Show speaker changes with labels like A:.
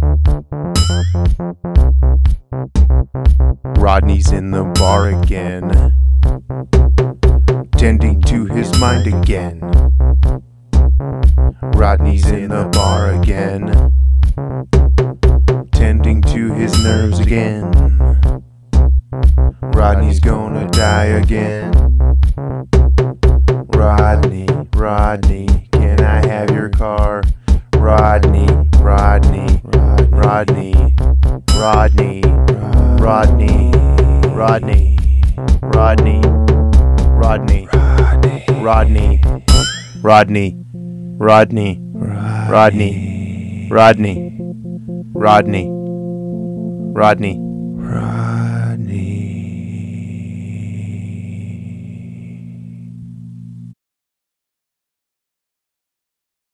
A: Rodney's in the bar again, tending to his mind again. Rodney's in the bar again, tending to his nerves again. Rodney's gonna die again. Rodney, Rodney, can I have your car? Rodney, Rodney, Rodney, Rodney, Rodney, Rodney, Rodney, Rodney, Rodney, Rodney, Rodney, Rodney, Rodney, Rodney, Rodney.